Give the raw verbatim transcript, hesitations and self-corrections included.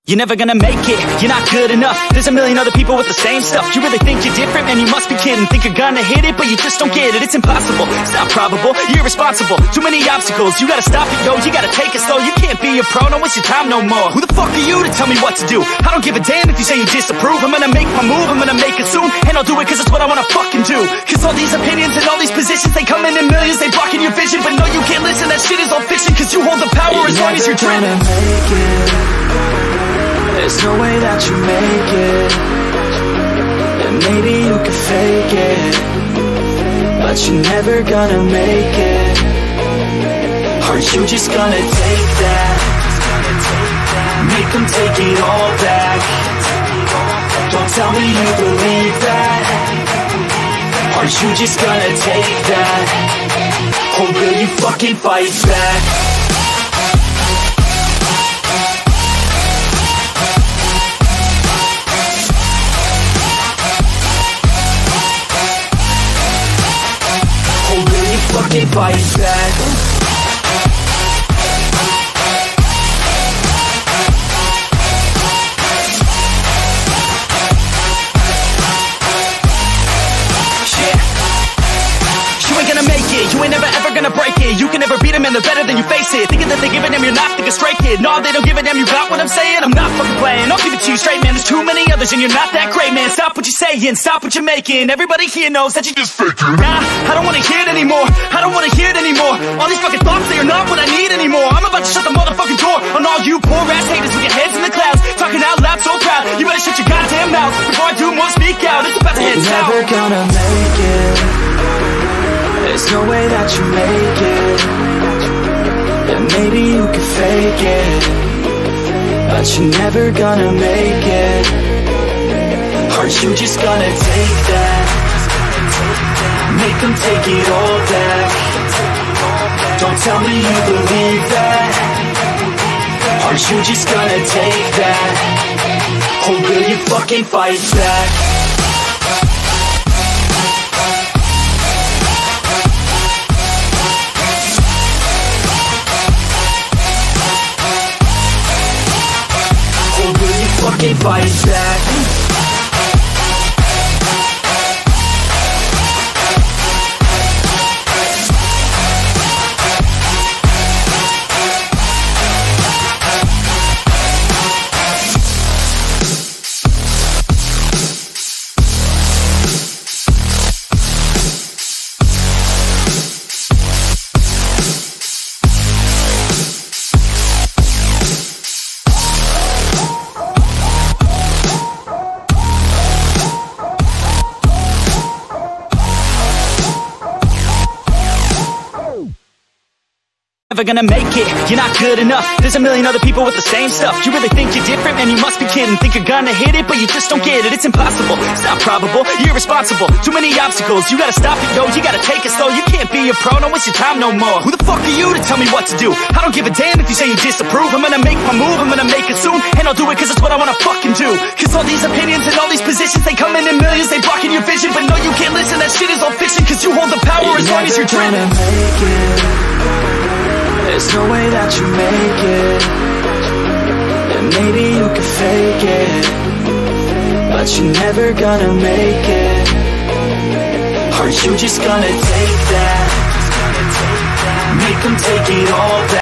You're never gonna make it, you're not good enough. There's a million other people with the same stuff. You really think you're different? Man, you must be kidding. Think you're gonna hit it, but you just don't get it. It's impossible, it's not probable, you're irresponsible. Too many obstacles, you gotta stop it, yo. You gotta take it slow, you can't be a pro. Don't waste your time no more. Who the fuck are you to tell me what to do? I don't give a damn if you say you disapprove. I'm gonna make my move, I'm gonna make it soon. And I'll do it cause it's what I wanna fucking do. Cause all these opinions and all these positions, they come in in millions, they blocking your vision. But no, you can't listen, that shit is all fiction. Cause you hold the power you're as long as you're dreaming. Make it. There's no way that you make it. And maybe you can fake it, but you're never gonna make it. Are you just gonna take that? Make them take it all back. Don't tell me you believe that. Are you just gonna take that? Or will you fucking fight back? Fucking fight back. You ain't never ever gonna break it. You can never beat them and they're better than you face it. Thinking that they give a damn, you're not thinking straight, kid. No, they don't give a damn, you got what I'm saying? I'm not fucking playing, I'll give it to you straight, man. There's too many others and you're not that great, man. Stop what you're saying, stop what you're making. Everybody here knows that you just faking. Nah, I don't wanna hear it anymore, I don't wanna hear it anymore. All these fucking thoughts, they are not what I need anymore. I'm about to shut the motherfucking door on all you poor ass haters with your heads in the clouds, talking out loud so proud. You better shut your goddamn mouth before I do more speak out. It's about to head south. You're never gonna make it. There's no way that you make it. And maybe you can fake it, but you're never gonna make it. Are you just gonna take that? Make them take it all back. Don't tell me you believe that. Are you just gonna take that? Or will you fucking fight back? Fucking fight back. Never gonna make it, you're not good enough. There's a million other people with the same stuff. You really think you're different? Man, you must be kidding. Think you're gonna hit it, but you just don't get it. It's impossible, it's not probable, you're irresponsible. Too many obstacles, you gotta stop it, yo. You gotta take it slow, you can't be a pro. Don't waste your time no more. Who the fuck are you to tell me what to do? I don't give a damn if you say you disapprove. I'm gonna make my move, I'm gonna make it soon. And I'll do it cause it's what I wanna fucking do. Cause all these opinions and all these positions, they come in in millions, they blocking your vision. But no, you can't listen, that shit is all fiction. Cause you hold the power you're as long as you're dreaming. There's no way that you make it. And maybe you can fake it, but you're never gonna make it. Are you just gonna take that? Make them take it all back.